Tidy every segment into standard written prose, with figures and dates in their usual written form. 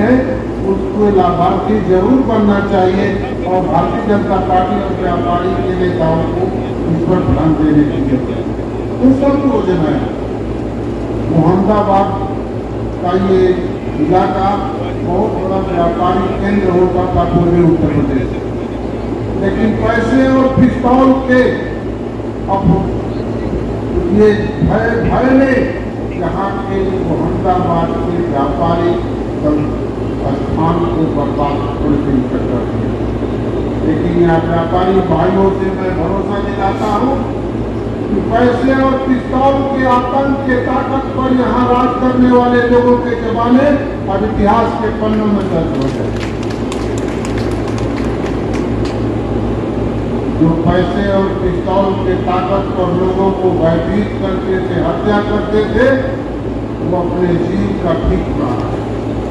है उसको लाभार्थी जरूर बनना चाहिए और भारतीय जनता पार्टी और व्यापारी के नेताओं को इस पर ध्यान देने की जरूरत है। तो सब योजना है। मोहम्मदाबाद का ये इलाका बहुत बड़ा व्यापारिक केंद्र होता था पूर्वी उत्तर प्रदेश, लेकिन पैसे और पिस्तौल के अब ये भय ने यहाँ के मोहम्मदाबाद के व्यापारी स्थान को बर्बाद करके इकट्ठा किया। लेकिन यहाँ व्यापारी भाइयों से मैं भरोसा दिलाता हूँ कि पैसे और पिस्तौल के आतंक के ताकत पर यहाँ राज करने वाले लोगों के जमाने अब इतिहास के पन्नों में दर्ज हो गए। जो पैसे और पिस्तौल के ताकत पर लोगों को भयभीत करते थे, हत्या करते थे, वो अपने जीव का ठीक रहा है।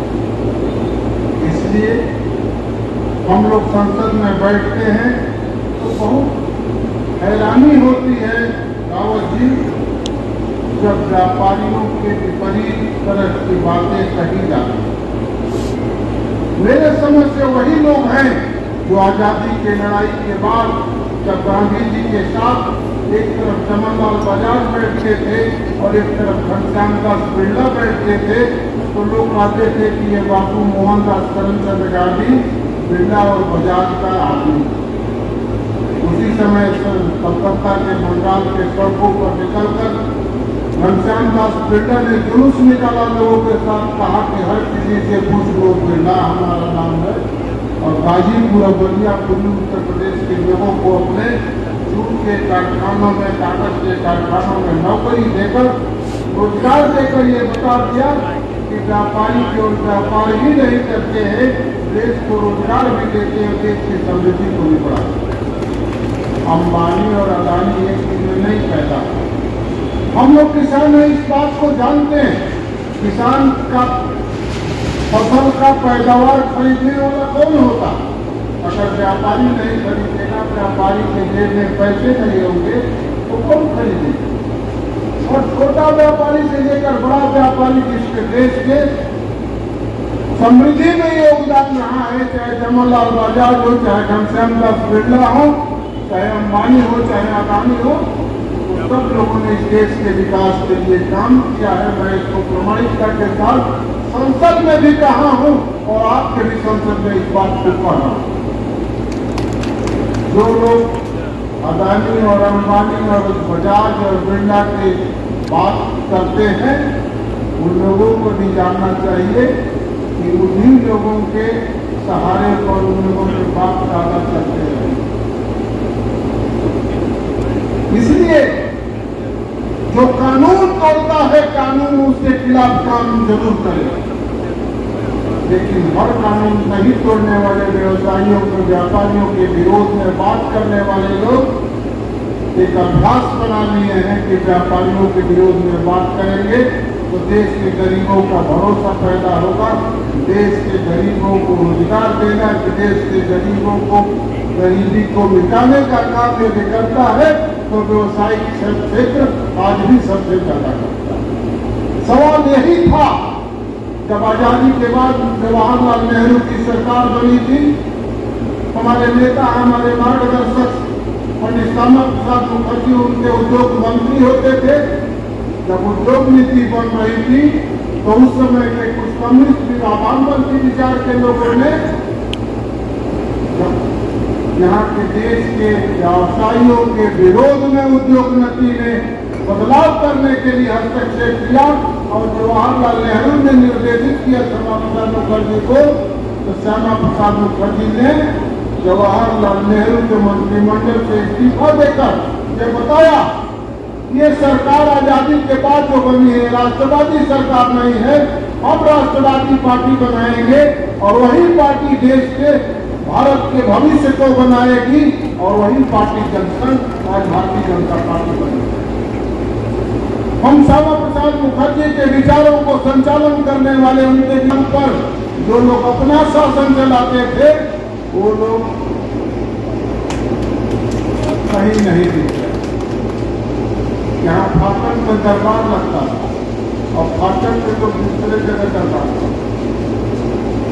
इसलिए हम लोग संसद में बैठते हैं तो बहुत हैरानी होती है रावत जी जब व्यापारियों के विपरीत तरह की बातें कही जाती हैं। मेरे समझ से वही लोग हैं जो आजादी की लड़ाई के बाद जब गांधी जी के साथ एक तरफ चमनलाल बजाज बैठते थे और एक तरफ घनश्याम दास बिरला बैठते थे तो लोग कहते थे कि ये बापू मोहनदास करमचंद गांधी बिरला और बजाज का आदमी। उसी समय कलकत्ता के बंगाल के सड़कों पर निकलकर घनश्याम दास बिरला ने जुलूस निकाला, लोगों के साथ कहा कि हर किसी से पूछ लो, बिरला हमारा नाम है। और गाजीपुर और बलिया पूर्वी उत्तर प्रदेश के लोगों को अपने जूट के कारखानों में, कागज के कारखानों में नौकरी देकर, रोजगार देकर ये बता दिया कि व्यापारी केवल व्यापार ही नहीं करते हैं, देश को रोजगार भी देते हैं, देश की समृद्धि को भी बढ़ाते। अंबानी और अदानी एक दिन में नहीं पैदा। हम लोग किसान हैं, इस बात को जानते हैं। किसान का फसल का पैदावार खरीदने वाला कौन होता? अगर व्यापारी नहीं खरीदेगा, व्यापारी के जेब में पैसे नहीं होंगे तो कौन खरीदेगा? और छोटा व्यापारी से लेकर बड़ा व्यापारी जिसके देश के समृद्धि में योगदान रहा है, चाहे चमनलाल बजाज हो, चाहे घनश्याम दास बिरला हो, चाहे अंबानी हो, चाहे अदानी हो, तो सब लोगों ने इस देश के विकास के लिए काम किया है। मैं इसको प्रमाणिकता के साथ संसद में भी कहा हूं और आपके भी संसद में इस बात को कहा। जो लोग अदानी और अंबानी और बजाज और बिरला की बात करते हैं उन लोगों को भी जानना चाहिए कि उन्हीं लोगों के सहारे पर उन लोगों के बात ज्यादा करते हैं। इसलिए जो कानून तोड़ता है, कानून उसके खिलाफ काम जरूर करेगा, लेकिन हर कानून नहीं तोड़ने वाले व्यवसायियों को, व्यापारियों के विरोध में बात करने वाले लोग एक अभ्यास बना लिए हैं कि व्यापारियों के विरोध में बात करेंगे तो देश के गरीबों का भरोसा पैदा होगा, देश के गरीबों को रोजगार देना, देश के गरीबों को गरीबी को मिटाने का काम यदि करता है तो व्यवसायिक क्षेत्र आज भी सबसे ज्यादा करता है। सवाल यही था जब आजादी के बाद जवाहरलाल नेहरू की सरकार बनी थी, हमारे नेता, हमारे मार्गदर्शक पंडित श्यामा प्रसाद मुखर्जी उनके उद्योग मंत्री होते थे। जब उद्योग नीति बन रही थी तो उस समय के कुछ कम्युनिस्ट वामपंथी विचार के लोगों ने यहाँ के देश के व्यवसायियों के विरोध में उद्योग नीति में बदलाव करने के लिए हस्तक्षेप किया और जवाहरलाल नेहरू ने निर्देशित किया श्यामा प्रसाद मुखर्जी को, तो श्यामा प्रसाद मुखर्जी ने जवाहरलाल नेहरू के मंत्रिमंडल से इस्तीफा देकर ये बताया ये सरकार आजादी के बाद जो बनी है राष्ट्रवादी सरकार नहीं है, हम राष्ट्रवादी पार्टी बनाएंगे और वही पार्टी देश के भारत के भविष्य को बनाएगी और वही पार्टी जनसंघ आज भारतीय जनता पार्टी बनेगी। हम श्यामा प्रसाद मुखर्जी के विचारों को संचालन करने वाले उनके नाम पर जो लोग अपना शासन चलाते थे वो लोग कहीं नहीं दिखते। यहाँ फाटक में दरबार लगता था और फाटक में तो दूसरे जगह दरबार था।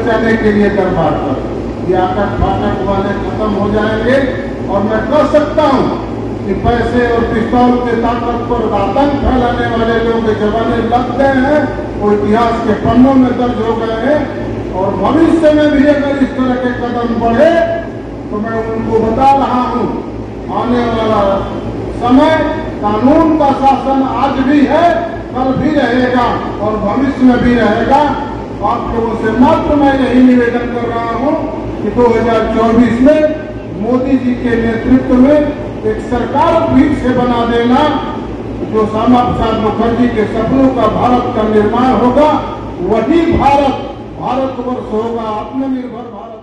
बचाने के लिए दरबार पर। ये आकट फाटक वाले खत्म हो जाएंगे और मैं कह सकता हूँ कि पैसे और पिस्तौल के ताकत पर आतंक फैलाने वाले लोग जमाने लग गए हैं, वो इतिहास के पन्नों में दर्ज हो गए हैं। और भविष्य में भी अगर इस तरह के कदम बढ़े तो मैं उनको बता रहा हूँ, आने वाला समय कानून का शासन आज भी है, कल भी रहेगा और भविष्य में भी रहेगा। आप लोगों से मात्र मैं यही निवेदन कर रहा हूँ कि 2024 में मोदी जी के नेतृत्व में एक सरकार फिर से बना देना, जो श्यामा प्रसाद मुखर्जी के सपनों का भारत का निर्माण होगा। वही भारतवर्ष होगा, आत्मनिर्भर भारत।